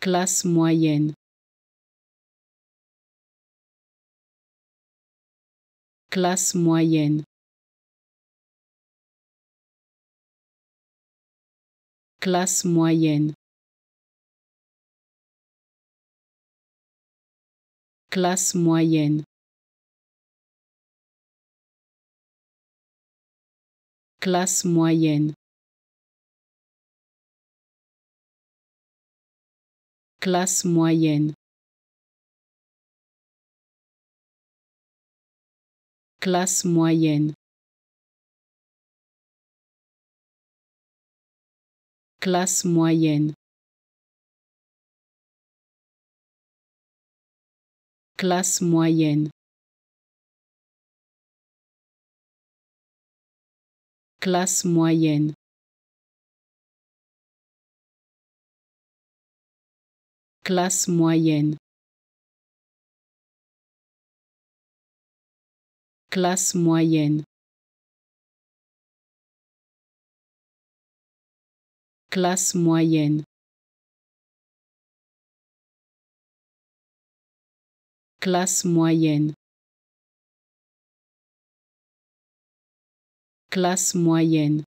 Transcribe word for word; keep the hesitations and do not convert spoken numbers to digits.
Classe moyenne. Classe moyenne. Classe moyenne. Classe moyenne. Classe moyenne. Classe moyenne. Classe moyenne. Classe moyenne. Classe moyenne. Classe moyenne. Classe moyenne. Classe moyenne. Classe moyenne. Classe moyenne. Classe moyenne.